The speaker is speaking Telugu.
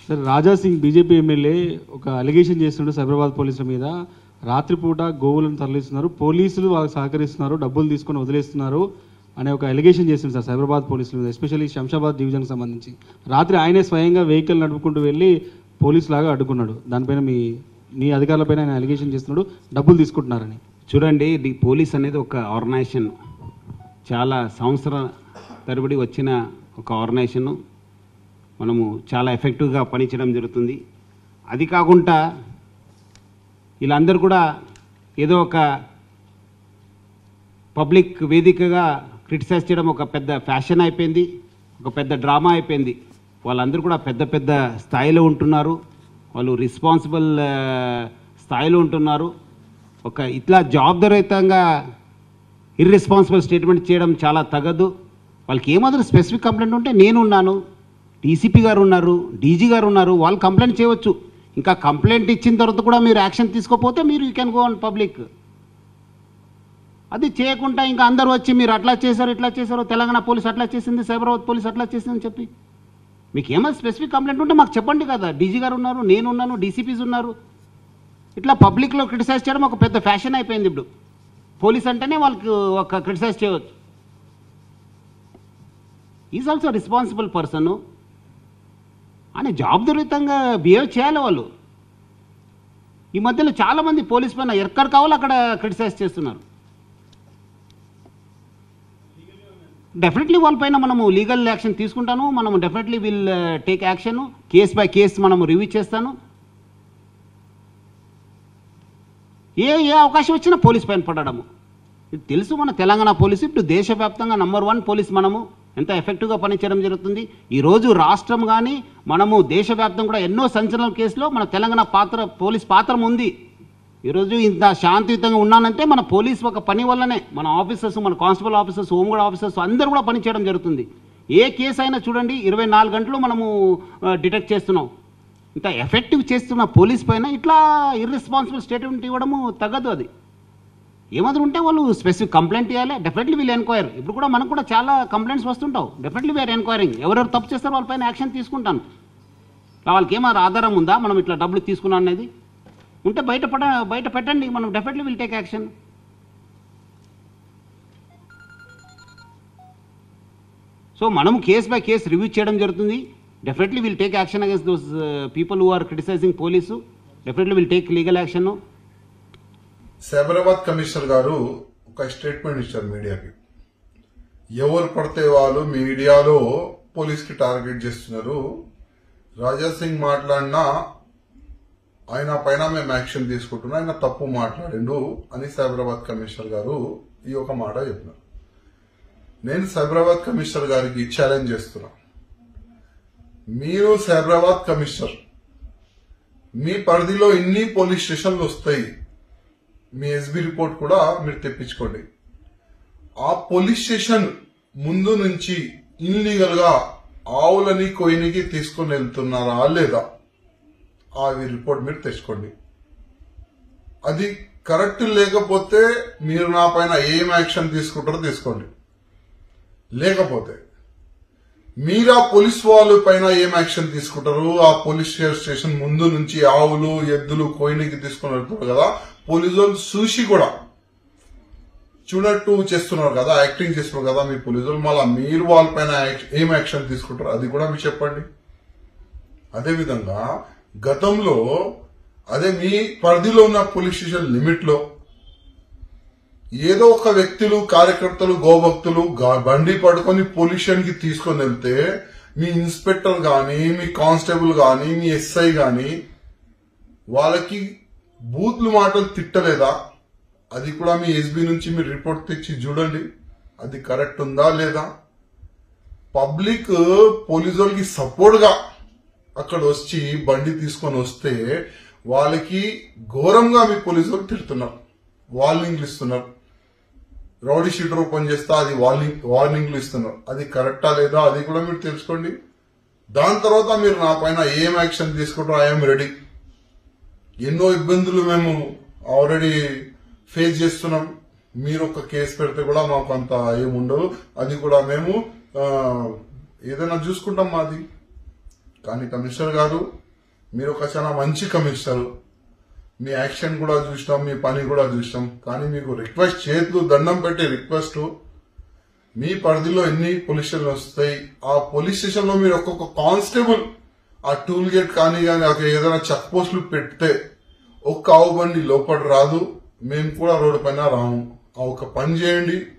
Sir Raja Singh BJP MLA ఒక అలిగేషన్ చేస్తుండే సైబరాబాద్ పోలీసుల మీద రాత్రిపూట గోవులను తరలిస్తున్నారు, పోలీసులు వాళ్ళకి సహకరిస్తున్నారు, డబ్బులు తీసుకొని వదిలేస్తున్నారు అనే ఒక అలిగేషన్ చేస్తుంది సార్ సైబరాబాద్ పోలీసుల మీద, ఎస్పెషల్లీ శంషాబాద్ డివిజన్కి సంబంధించి. రాత్రి ఆయనే స్వయంగా వెహికల్ నడుపుకుంటూ వెళ్ళి పోలీసు లాగా అడ్డుకున్నాడు. దానిపైన మీ అధికారులపైన ఆయన అలిగేషన్ చేస్తున్నాడు, డబ్బులు తీసుకుంటున్నారని. చూడండి, ది పోలీస్ అనేది ఒక ఆర్గనైజేషన్, చాలా సంవత్సరం తరబడి వచ్చిన ఒక ఆర్గనైజేషన్. మనము చాలా ఎఫెక్టివ్గా పనిచేయడం జరుగుతుంది. అది కాకుండా వీళ్ళందరూ కూడా ఏదో ఒక పబ్లిక్ వేదికగా క్రిటిసైజ్ చేయడం ఒక పెద్ద ఫ్యాషన్ అయిపోయింది, ఒక పెద్ద డ్రామా అయిపోయింది. వాళ్ళందరూ కూడా పెద్ద పెద్ద స్థాయిలో ఉంటున్నారు, వాళ్ళు రెస్పాన్సిబుల్ స్థాయిలో ఉంటున్నారు. ఒక ఇట్లా జవాబుదారీతంగా ఇర్రెస్పాన్సిబుల్ స్టేట్మెంట్ చేయడం చాలా తగదు. వాళ్ళకి ఏమాత్రం స్పెసిఫిక్ కంప్లైంట్ ఉంటే నేనున్నాను, డీసీపీ గారు ఉన్నారు, డీజీ గారు ఉన్నారు, వాళ్ళు కంప్లైంట్ చేయవచ్చు. ఇంకా కంప్లైంట్ ఇచ్చిన తర్వాత కూడా మీరు యాక్షన్ తీసుకోకపోతే మీరు you can go on public. అది చేయకుండా ఇంకా అందరూ వచ్చి మీరు అట్లా చేశారు, ఇట్లా చేశారు, తెలంగాణ పోలీస్ అట్లా చేసింది, సైబరాబాద్ పోలీస్ అట్లా చేసిందని చెప్పి మీకు ఏమైనా స్పెసిఫిక్ కంప్లైంట్ ఉంటే మాకు చెప్పండి కదా. డీజీ గారు ఉన్నారు, నేనున్నాను, డీసీపీస్ ఉన్నారు. ఇట్లా పబ్లిక్లో క్రిటిసైజ్ చేయడం ఒక పెద్ద ఫ్యాషన్ అయిపోయింది. ఇప్పుడు పోలీస్ అంటేనే వాళ్ళకి ఒక క్రిటిసైజ్ చేయవచ్చు. ఈజ్ ఆల్సో రెస్పాన్సిబుల్ పర్సన్ అని జవాబుదారీతంగా బిహేవ్ చేయాలి వాళ్ళు. ఈ మధ్యలో చాలామంది పోలీస్ పైన ఎక్కడ కావాలో అక్కడ క్రిటిసైజ్ చేస్తున్నారు. డెఫినెట్లీ వాళ్ళపైన మనము లీగల్ యాక్షన్ తీసుకుంటాను. మనము definitely will take action, case by case మనము రివ్యూ చేస్తాను. ఏ అవకాశం వచ్చినా పోలీస్ పైన పడడము ఇది తెలుసు. మన తెలంగాణ పోలీసు ఇప్పుడు దేశవ్యాప్తంగా నంబర్ 1 పోలీస్. మనము ఎంత ఎఫెక్టివ్గా పనిచేయడం జరుగుతుంది. ఈరోజు రాష్ట్రం కానీ మనము దేశవ్యాప్తంగా కూడా ఎన్నో సంచలన కేసులో మన తెలంగాణ పోలీస్ పాత్ర ఉంది. ఈరోజు ఇంత శాంతియుతంగా ఉన్నానంటే మన పోలీస్ ఒక పని వల్లనే. మన ఆఫీసర్స్, మన కానిస్టేబుల్ ఆఫీసర్స్, హోంగార్డ్ ఆఫీసర్స్ అందరూ కూడా పనిచేయడం జరుగుతుంది. ఏ కేసు అయినా చూడండి 24 గంటలు మనము డిటెక్ట్ చేస్తున్నాం. ఇంత ఎఫెక్టివ్ చేస్తున్న పోలీస్ పైన ఇట్లా ఇర్రెస్పాన్సిబుల్ స్టేట్మెంట్ ఇవ్వడము తగ్గదు. అది ఏమాత్రం ఉంటే వాళ్ళు స్పెసిఫిక్ కంప్లైంట్ ఇవ్వాలి. డెఫినెట్లీ వీళ్ళు ఎంక్వైర్. ఇప్పుడు కూడా మనకు కూడా చాలా కంప్లైంట్స్ వస్తుంటావు. Definitely we're enquiring. ఎవరెవరు తప్పు చేస్తారో వాళ్ళపైన యాక్షన్ తీసుకుంటాను. వాళ్ళకి ఏమైనా ఆధారం ఉందా మనం ఇట్లా డబ్బులు తీసుకున్నాం అనేది ఉంటే బయట పెట్టండి. మనం definitely will take action. So మనం కేస్ బై కేస్ రివ్యూ చేయడం జరుగుతుంది. Definitely will take action against those people who are criticizing police. Definitely will take legal action. Cyberabad commissioner గారు ఒక స్టేట్మెంట్ ఇచ్చారు మీడియాకి. ఎవరు పడితే వాళ్ళు మీడియాలో పోలీస్కి టార్గెట్ చేస్తున్నారు, రాజా సింగ్ మాట్లాడినా ఆయన పైన మేము యాక్షన్ తీసుకుంటున్నాం, ఆయన తప్పు మాట్లాడిండు అని సైబరాబాద్ కమిషనర్ గారు ఈ ఒక మాట చెప్పినారు. నేను సైబరాబాద్ కమిషనర్ గారికి ఛాలెంజ్ చేస్తున్నా. మీరు సైబరాబాద్ కమిషనర్, మీ పరిధిలో ఇన్ని పోలీస్ స్టేషన్లు వస్తాయి, మీ ఎస్బీ రిపోర్ట్ కూడా మీరు తెప్పించుకోండి. ఆ పోలీస్ స్టేషన్ ముందు నుంచి ఇన్లీగల్ గా ఆవులని కొయ్యనికి తీసుకొని వెళ్తున్నారా లేదా ఆ రిపోర్ట్ మీరు తెచ్చుకోండి. అది కరెక్ట్ లేకపోతే మీరు నా పైన ఏం యాక్షన్ తీసుకుంటారో తీసుకోండి. లేకపోతే మీరు ఆ పోలీస్ వాళ్ళ పైన ఏం యాక్షన్ తీసుకుంటారు, ఆ పోలీస్ స్టేషన్ ముందు నుంచి ఆవులు ఎద్దులు కోయినికి తీసుకుని వెళ్తున్నారు కదా, పోలీసు వాళ్ళు చూసి కూడా చూడట్టు చేస్తున్నారు కదా, యాక్టింగ్ చేస్తున్నారు కదా మీ పోలీసు వాళ్ళు, మళ్ళీ మీరు వాళ్ళపైన ఏం యాక్షన్ తీసుకుంటారు అది కూడా మీరు చెప్పండి. అదేవిధంగా గతంలో అదే మీ పరిధిలో ఉన్న పోలీస్ స్టేషన్ లిమిట్ లో ఏదో ఒక వ్యక్తులు, కార్యకర్తలు, గోభక్తులు బండి పడుకొని పోలీస్ స్టేషన్ కి తీసుకొని వెళ్తే మీ ఇన్స్పెక్టర్ గాని, మీ కానిస్టేబుల్ గాని, మీ ఎస్ఐ గాని వాళ్ళకి బూత్లు మాటలు తిట్టలేదా? అది కూడా మీ ఎస్బీ నుంచి మీరు రిపోర్ట్ తెచ్చి చూడండి, అది కరెక్ట్ ఉందా లేదా. పబ్లిక్ పోలీసు వాళ్ళకి సపోర్ట్ గా అక్కడ వచ్చి బండి తీసుకొని వస్తే వాళ్ళకి ఘోరంగా మీ పోలీసు వాళ్ళు తిడుతున్నారు, వార్నింగ్లు ఇస్తున్నారు. రౌడీ షీటర్ ఓపెన్ చేస్తా అది వార్నింగ్లు ఇస్తున్నారు. అది కరెక్టా లేదా అది కూడా మీరు తెలుసుకోండి. దాని తర్వాత మీరు నా పైన ఏం యాక్షన్ తీసుకుంటారో ఐఎమ్ రెడీ. ఎన్నో ఇబ్బందులు మేము ఆల్రెడీ ఫేస్ చేస్తున్నాం. మీరు ఒక కేసు పెడితే కూడా మాకు అంత ఏముండదు, అది కూడా మేము ఏదైనా చూసుకుంటాం. మాది కానీ కమిషనర్ గారు మీరు ఒక చాలా మంచి కమిషనర్, మీ యాక్షన్ కూడా చూసినాం, మీ పని కూడా చూసినాం. కానీ మీకు రిక్వెస్ట్, చేతులు దండం పెట్టే రిక్వెస్ట్, మీ పరిధిలో ఎన్ని పోలీస్ స్టేషన్లు వస్తాయి, ఆ పోలీస్ స్టేషన్ లో మీరు ఒక్కొక్క కానిస్టేబుల్ ఆ టూల్ గేట్ కానీ ఏదైనా చెక్ పోస్టులు పెడితే ఒక్క ఆవు బండి లోపల రాదు, మేము కూడా రోడ్డు పైన రాము. ఆ ఒక పని చేయండి.